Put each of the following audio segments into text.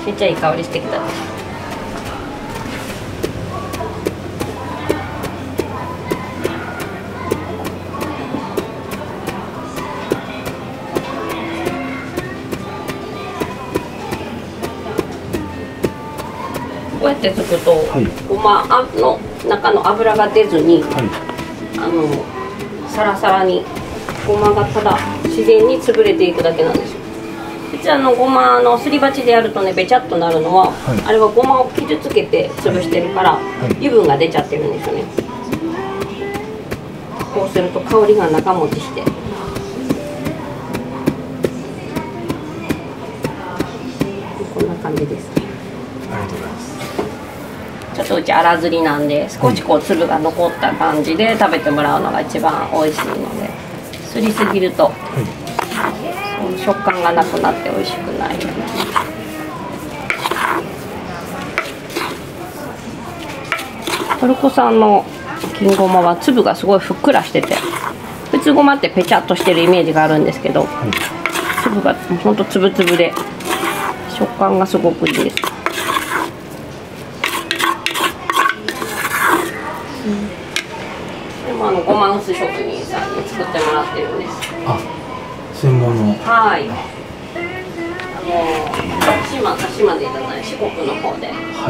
めっちゃいい香りしてきた。こうやってつくと、はい、ごまの中の油が出ずに、はい、サラサラにごまがただ自然に潰れていくだけなんですよ。実はごまのすり鉢でやるとね、べちゃっとなるのは、はい、あれはごまを傷つけて潰してるから、はい、油分が出ちゃってるんですよね。こうすると香りが長持ちして、こんな感じです。 ありがとうございます。 ちょっとうち粗ずりなんで、少しこう粒が残った感じで食べてもらうのが一番美味しいので、すりすぎると、はい、食感がなくなって美味しくない。トルコ産の金ごまは粒がすごいふっくらしてて、普通ごまってペチャっとしてるイメージがあるんですけど、はい、粒がほんと粒々で食感がすごくいいです。でもごま薄職人さんに作ってもらってるんです。 あ、専門の。 はい。島でいただいて、四国の方で。 はい。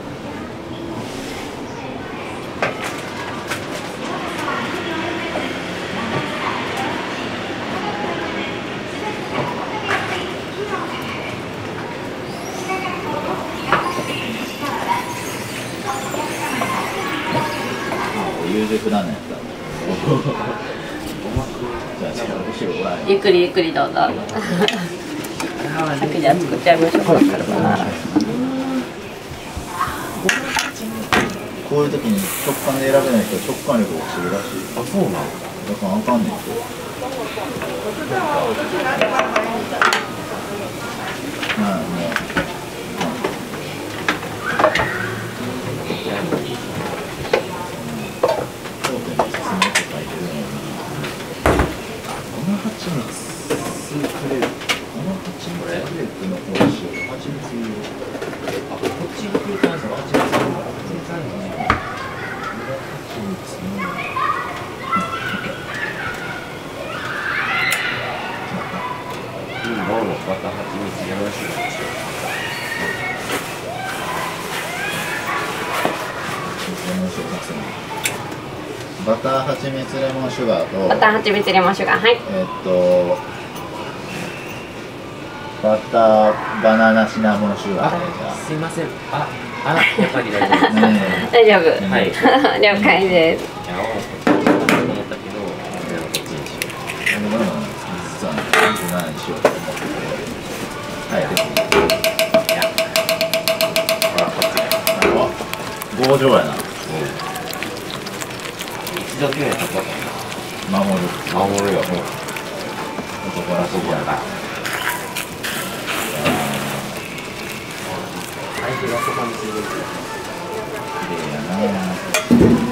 優柔不断なやつだ。 ゆっくりゆっくりどうぞ。先じゃあ作っちゃいましょうか。 こういう時に食感で選べない人は食感力が落ちるらしい。 あ、そうなの。だからあかんねんけど。まあもう。バター蜂蜜レモンシュガーとバター蜂蜜レモンシュガー、はい。 バターバナナシナモンシュガー。 すいません。やっぱり大丈夫。 大丈夫。はい。了解です。 いや、思ったけど、こっちにしよう。 実は27にしようと思ってて。はい。いや。強情やな。 一度決めたこと守るよ。 男らしいやな。 相手がそこにする。 綺麗やな。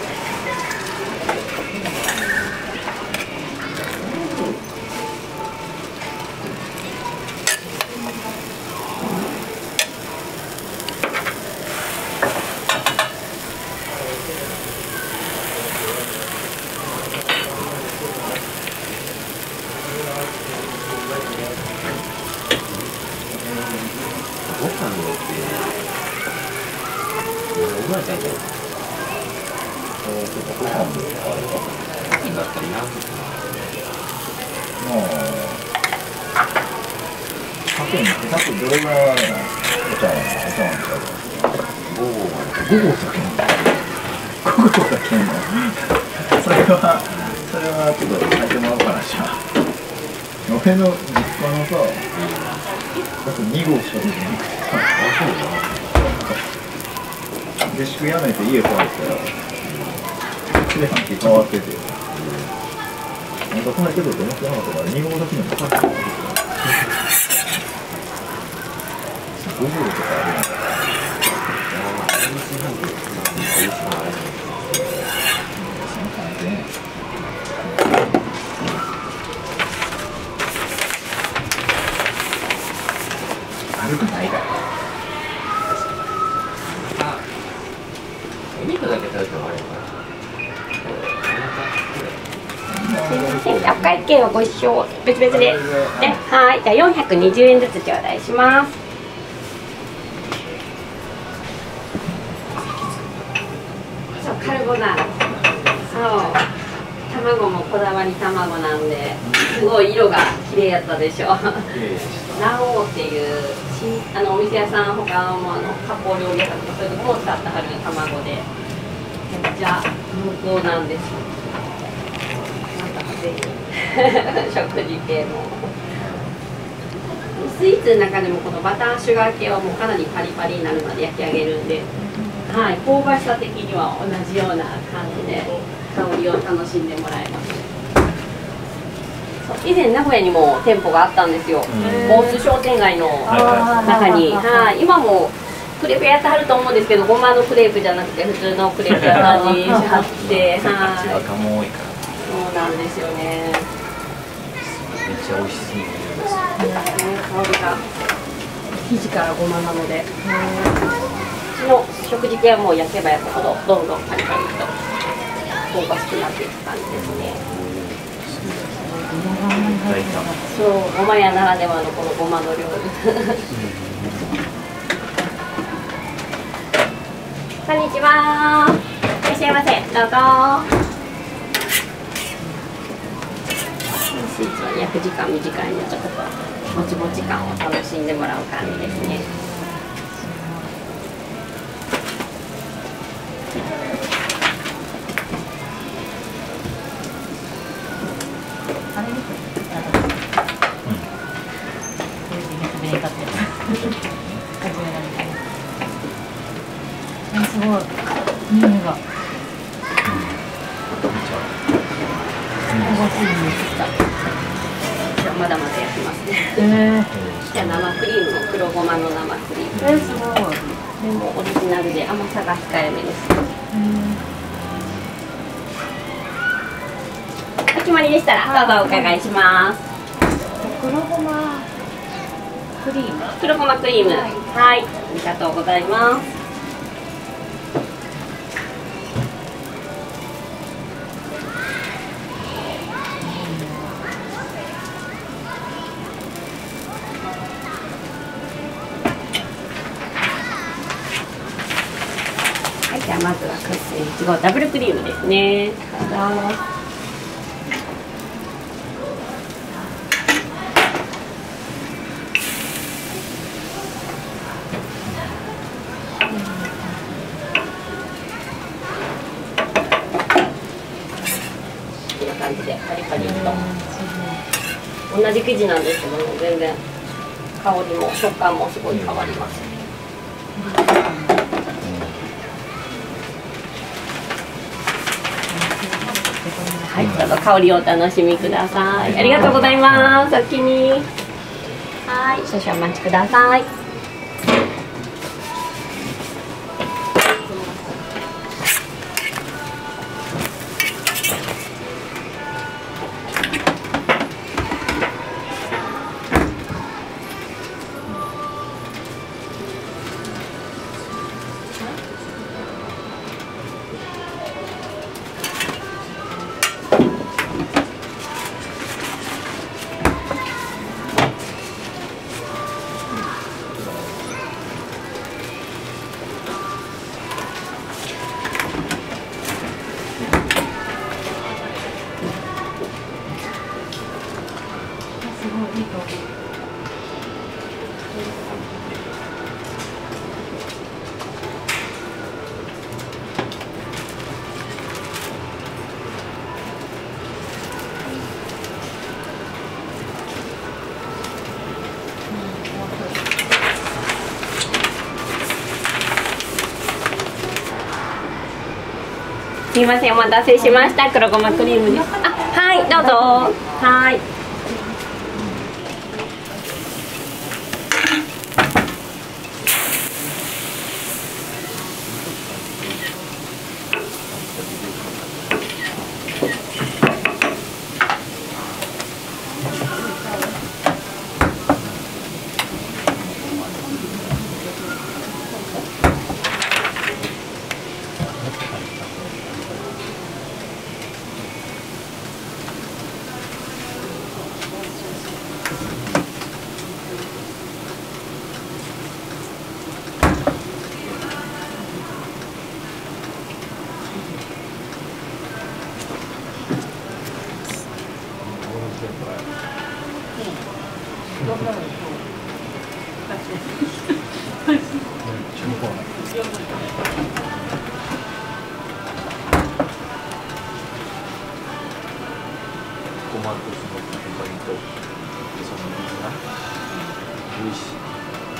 どれぐらいあるの？お茶碗ちゃう。5合炊けんの？5合炊けんの？それはちょっと炊いてもらおうかな。じゃあ俺の実家のさ、だって2合しかできなくてさ。下宿やめて家帰ったら炊飯器変わってて、なんか炊いてると思ってなかったから2合炊きのも炊いてる。5合とかあるのか。悪くないから。 だけ食べてもあれば。 すいません、お会計はご一緒別々で。はい、じゃあ420円ずつ頂戴します。そう、カルボナーラ。そう。卵もこだわり卵なんで、すごい色が綺麗やったでしょ。ラオウっていうお店屋さん、他も加工料理屋さんとかそういうとこも使ってはる卵で、めっちゃ濃厚なんです。ぜひ食事系もスイーツの中でもこのバターシュガー系はもうかなりパリパリになるまで焼き上げるんで、はい、香ばしさ的には同じような感じで香りを楽しんでもらえます。以前名古屋にも店舗があったんですよ、大津商店街の中に。はい、今もクレープやってはると思うんですけど、ごまのクレープじゃなくて普通のクレープ屋さんにしはって、はい、 赤も多いから。 そうなんですよね。 めっちゃ美味しそうに見えます。 香りが生地からごまなので、うちの食事系はもう焼けば焼くほどどんどんパリパリと香ばしくなっていく感じですね。そう、ごま屋ならではのこのごまの料理。こんにちは。いらっしゃいませ。どうぞ。スイーツは焼く時間短いので、ちょっともちもち感を楽しんでもらう感じですね。 すごい、匂いが。 まだまだ焼きますね。じゃあ生クリームの黒ごまの生クリーム。すごい。これもオリジナルで甘さが控えめです。お決まりでしたらどうぞお伺いします。 黒ごまクリーム。 黒ごまクリーム。はい、ありがとうございます。じゃあまずはカステいちごダブルクリームですね。どうぞ。こんな感じでパリパリと。同じ生地なんですけども、全然香りも食感もすごい変わります。はい、どうぞ香りをお楽しみください。ありがとうございます。お気に。はい、少々お待ちください。すみません、お待たせしました。黒ごまクリームです。あ、はい、どうぞ。はい。 ごまとそのパリパリとその水が美味しい。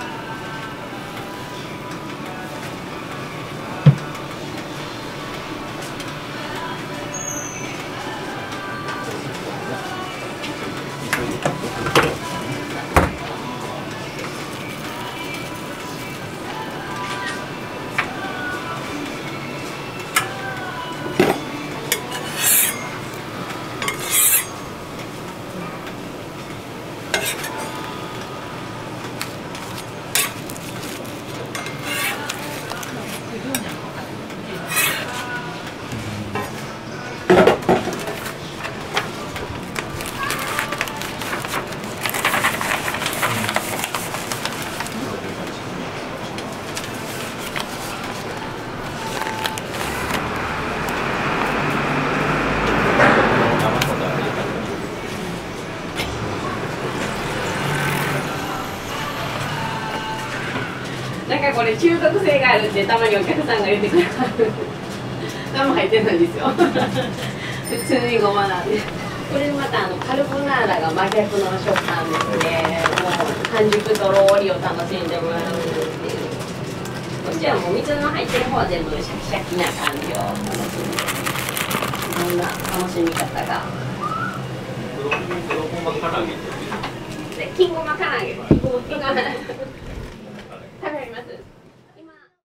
なんかこれ中毒性があるってたまにお客さんが言ってくれる何も入ってないんですよ普通にごまなんで、これまたカルボナーラが真逆の食感ですね。もう半熟とろーりを楽しんでもらうっていう。こっちはもう水の入ってる方は全部シャキシャキな感じを楽しんで、いろんな楽しみ方が。 黒ごま唐揚げって金ごま唐揚げ、金ごま唐揚げ